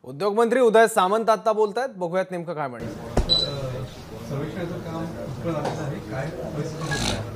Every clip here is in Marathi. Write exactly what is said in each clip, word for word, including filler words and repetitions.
उद्योगमंत्री उदय सामंत आता बोलतायत, बघूयात नेमकं काय म्हणतात। सर्वेक्षणाचं काम झालेलं आहे, काय परिस्थिती आहे?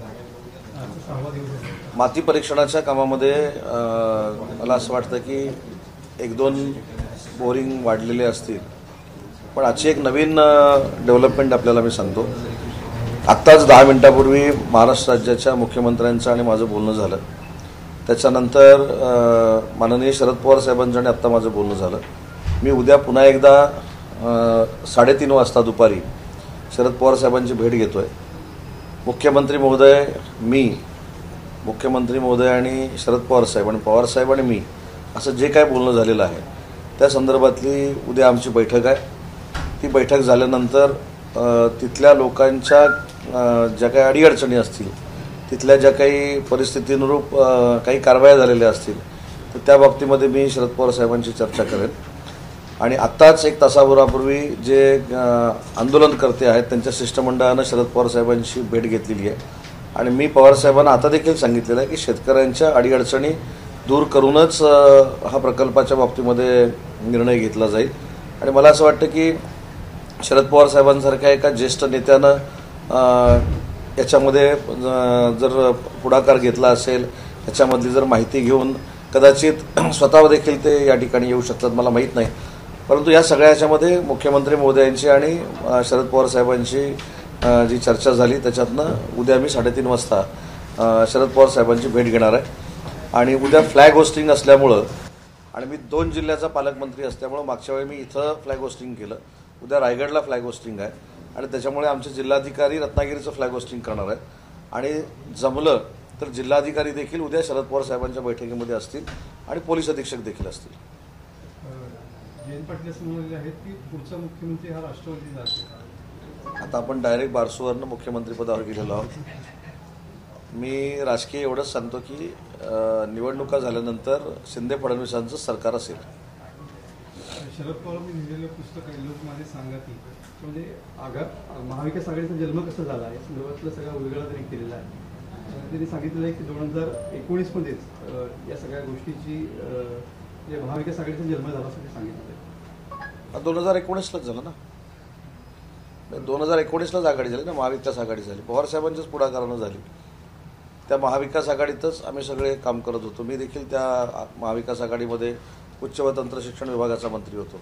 माती परीक्षणाच्या कामामध्ये मला असं वाटतं की एक दोन बोरिंग वाढलेले असतील, पण आजची एक नवीन डेव्हलपमेंट आपल्याला मी सांगतो। आत्ताच दहा मिनिटापूर्वी महाराष्ट्र राज्याच्या मुख्यमंत्र्यांचं आणि माझं बोलणं झालं। त्याच्यानंतर माननीय शरद पवार साहेबांचं आणि आत्ता माझं बोलणं झालं। मी उद्या पुन्हा एकदा साडेतीन वाजता दुपारी शरद पवार साहेबांची भेट घेतोय। मुख्यमंत्री महोदय, मी मुख्यमंत्री महोदय आणि शरद पवार साहेब आणि पवार साहेब आणि मी असं जे काय बोलणं झालेलं आहे त्या संदर्भातली उद्या आमची बैठक आहे। ती बैठक झाल्यानंतर तिथल्या लोकांच्या ज्या काही अडीअडचणी असतील, तिथल्या ज्या काही परिस्थितीनुरूप काही कारवाया झालेल्या असतील, तर त्या बाबतीमध्ये मी शरद पवार साहेबांची चर्चा करेन। आणि आत्ताच एक तासाभरापूर्वी जे आंदोलनकर्ते आहेत त्यांच्या शिष्टमंडळानं शरद पवार साहेबांची भेट घेतलेली आहे आणि मी पवार साहेबांना आता देखील सांगितलेलं आहे की शेतकऱ्यांच्या अडीअडचणी दूर करूनच हा प्रकल्पाच्या बाबतीमध्ये निर्णय घेतला जाईल। आणि मला असं वाटतं की शरद पवार साहेबांसारख्या एका ज्येष्ठ नेत्यानं याच्यामध्ये जर पुढाकार घेतला असेल, याच्यामधली जर माहिती घेऊन कदाचित स्वतः देखील ते या ठिकाणी येऊ शकतात, मला माहीत नाही। परंतु या सगळ्या ह्याच्यामध्ये मुख्यमंत्री महोदयांची आणि शरद पवार साहेबांची जी चर्चा झाली त्याच्यातनं उद्या मी साडेतीन वाजता शरद पवार साहेबांची भेट घेणार आहे। आणि उद्या फ्लॅग होस्टिंग असल्यामुळं आणि मी दोन जिल्ह्याचा पालकमंत्री असल्यामुळं मागच्या वेळी मी इथं फ्लॅग होस्टिंग केलं, उद्या रायगडला फ्लॅग होस्टिंग आहे आणि त्याच्यामुळे आमचे जिल्हाधिकारी रत्नागिरीचं फ्लॅग होस्टिंग करणार आहेत। आणि जमलं तर जिल्हाधिकारी देखील उद्या शरद पवार साहेबांच्या बैठकीमध्ये असतील आणि पोलीस अधीक्षक देखील असतील। जयंत पाटील असं म्हणाले आहेत की पुढचा मुख्यमंत्री हा राष्ट्रवादी जातो। आता आपण डायरेक्ट बारसूवरनं मुख्यमंत्रीपदावर गेलेलो आहोत। मी राजकीय एवढंच सांगतो की निवडणुका झाल्यानंतर शिंदे फडणवीसांचं सरकार असेल। शरद पवारांनी लिहिलेलं पुस्तक आहे लोक माझे सांगा की, म्हणजे आगा महाविकास आघाडीचा जन्म कसा झाला आहे संदर्भातला सगळा उलगडा त्यांनी केलेला आहे। त्यांनी सांगितलेलं आहे की दोन हजार एकोणीसमध्येच या सगळ्या गोष्टीची महाविकास आघाडीचा जन्म झाला असं ते सांगितलं। दोन हजार एकोणीसलाच झालं ना, दोन हजार एकोणीसलाच आघाडी झाली ना, महाविकास आघाडी झाली, पवार साहेबांच्याच पुढाकारानं झाली। त्या महाविकास आघाडीतच आम्ही सगळे काम करत होतो। मी देखील त्या महाविकास आघाडीमध्ये उच्च व तंत्र शिक्षण विभागाचा मंत्री होतो।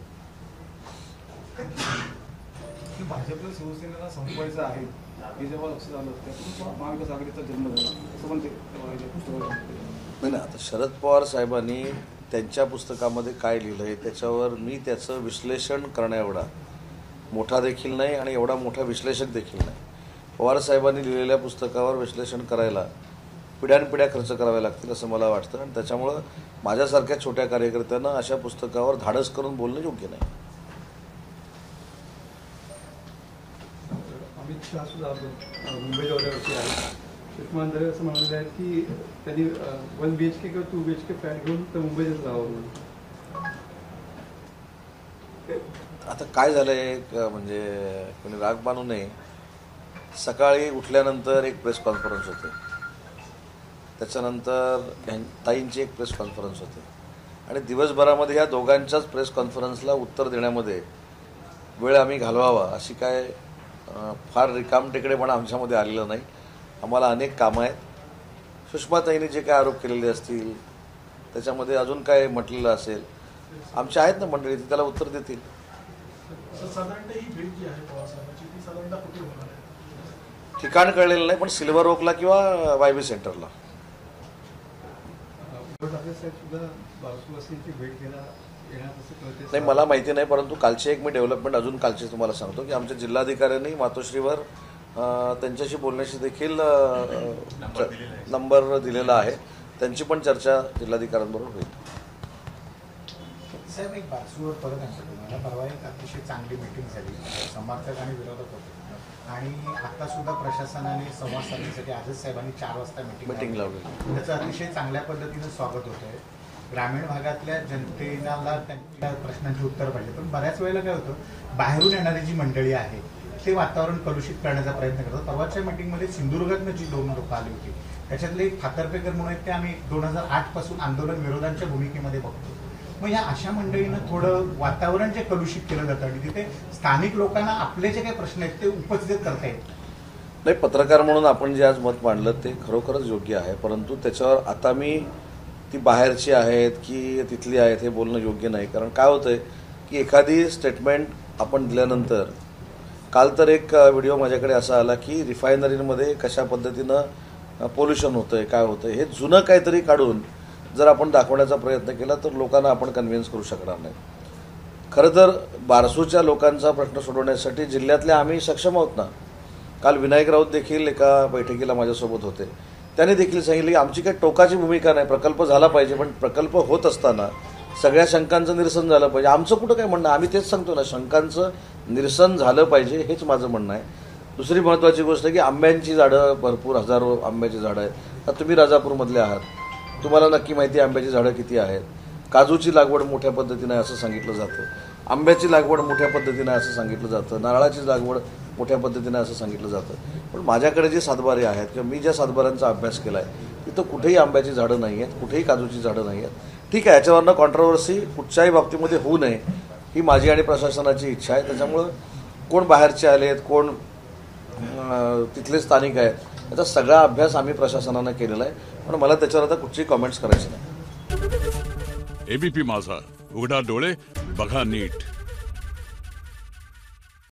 भाजपला शिवसेनेला संपवायचं आहे हे जेव्हा लक्षात आलं त्यातून महाविकास आघाडीचा जन्म झाला असं पण ते नाही ना। आता शरद पवार साहेबांनी त्यांच्या पुस्तकामध्ये काय लिहिलं आहे त्याच्यावर मी त्याचं विश्लेषण करण्याएवढा मोठा देखील नाही आणि एवढा मोठा विश्लेषक देखील नाही। पवार साहेबांनी लिहिलेल्या पुस्तकावर विश्लेषण करायला पिढ्यानपिढ्या खर्च करावे लागतील असं मला वाटतं आणि त्याच्यामुळं माझ्यासारख्या छोट्या कार्यकर्त्यांना अशा पुस्तकावर धाडस करून बोलणं योग्य नाही। अमित शहा सुद्धा मुंबई दौऱ्यावरती आहे। सुषमा अंधारे असं म्हणाले आहेत की त्यांनी वन बी एच के किंवा two B H K flat घेऊन तर मुंबईतच राहावं म्हणून। आता काय झालंय म्हणजे कोणी राग बांधू नये, सकाळी उठल्यानंतर एक प्रेस कॉन्फरन्स होते, त्याच्यानंतर ताईंची एक प्रेस कॉन्फरन्स होते आणि दिवसभरामध्ये या दोघांच्याच प्रेस कॉन्फरन्सला उत्तर देण्यामध्ये वेळ आम्ही घालवावा अशी काय फार रिकामटेकडेपणा आमच्यामध्ये आलेलं नाही। आम्हाला अनेक कामं आहेत। सुषमाताईंनी जे काय आरोप केलेले असतील त्याच्यामध्ये अजून काय म्हटलेलं असेल, आमच्या आहेत ना मंडळी, ती त्याला उत्तर देतील। ठिकाण कळलेलं नाही, पण सिल्वर ओकला किंवा वायबी सेंटरला। नाही मला माहिती नाही, परंतु कालची एक मी डेव्हलपमेंट अजून कालची तुम्हाला सांगतो की आमच्या जिल्हाधिकाऱ्यांनी मातोश्रीवर त्यांच्याशी बोलण्याची देखील नंबर दिलेला आहे, त्यांची पण चर्चा जिल्हाधिकाऱ्यांबरोबर होईल। साहेब एक बाजूवर परत आणतो तुम्हाला, परवा एक अतिशय चांगली मीटिंग झाली, समर्थक आणि विरोधक होते आणि आता सुद्धा प्रशासनाने संवाद साधण्यासाठी आजच साहेबांनी चार वाजता मीटिंग मीटिंग लावली। त्याचं अतिशय चांगल्या पद्धतीनं स्वागत होत आहे। ग्रामीण भागातल्या जनतेला त्यांच्या प्रश्नांची उत्तर पाहिजे, पण बऱ्याच वेळेला काय होतं बाहेरून येणारी जी मंडळी आहे ते वातावरण कलुषित करण्याचा प्रयत्न करतात। परवाच्या मीटिंगमध्ये सिंधुदुर्गातनं जी दोन लोक आली होती त्याच्यातले एक फातर्पेकर म्हणून ते आम्ही दोन हजार आठ पासून आंदोलन विरोधांच्या भूमिकेमध्ये बघतो। मग या अशा मंडळीनं थोडं वातावरण जे कलुषित केलं जातं आणि तिथे स्थानिक लोकांना आपले जे काही प्रश्न आहेत ते उपस्थित करता येत नाही. पत्रकार म्हणून आपण जे आज मत मांडलं ते खरोखरच योग्य आहे, परंतु त्याच्यावर आता मी ती बाहेरची आहेत की तिथली आहेत हे बोलणं योग्य नाही. कारण काय होतंय की एखादी स्टेटमेंट आपण दिल्यानंतर, काल तर एक व्हिडिओ माझ्याकडे असा आला की रिफायनरीमध्ये कशा पद्धतीनं पोल्युशन होतंय, काय होतंय, हे जुनं काहीतरी काढून जर आपण दाखवण्याचा प्रयत्न केला तर लोकांना आपण कन्व्हिन्स करू शकणार नाही. खरं तर बारसूच्या लोकांचा प्रश्न सोडवण्यासाठी जिल्ह्यातले आम्ही सक्षम आहोत ना. काल विनायक राऊत देखील एका बैठकीला माझ्यासोबत होते. त्यांनी देखील सांगितलं की आमची काही टोकाची भूमिका नाही, प्रकल्प झाला पाहिजे, पण प्रकल्प होत असताना सगळ्या शंकांचं निरसन झालं पाहिजे. आमचं कुठं काय म्हणणं, आम्ही तेच सांगतो ना, शंकांचं निरसन झालं पाहिजे हेच माझं म्हणणं आहे. दुसरी महत्त्वाची गोष्ट की आंब्यांची झाडं, भरपूर हजारो आंब्याची झाडं आहेत. आता तुम्ही राजापूरमधले आहात, तुम्हाला नक्की माहिती आहे आंब्याची झाडं किती आहेत. काजूची लागवड मोठ्या पद्धतीने आहे असं सांगितलं जातं, आंब्याची लागवड मोठ्या पद्धतीने आहे असं सांगितलं जातं, नारळाची लागवड मोठ्या पद्धतीने असं सांगितलं जातं. पण माझ्याकडे जे सातबारे आहेत किंवा मी ज्या सातबाऱ्यांचा अभ्यास केला आहे तिथं कुठेही आंब्याची झाडं नाही आहेत, कुठेही काजूची झाडं नाही आहेत. ठीक आहे, याच्यावरनं कॉन्ट्रोवर्सी कुठच्याही बाबतीमध्ये होऊ नये ही माझी आणि प्रशासनाची इच्छा आहे. त्याच्यामुळं कोण बाहेरचे आले आहेत, कोण तिथले स्थानिक आहेत, याचा सगळा अभ्यास आम्ही प्रशासनानं केलेला आहे. पण मला त्याच्यावर आता कुठची कॉमेंट्स करायची नाही. एबीपी माझा, उघडा डोळे बघा नीट.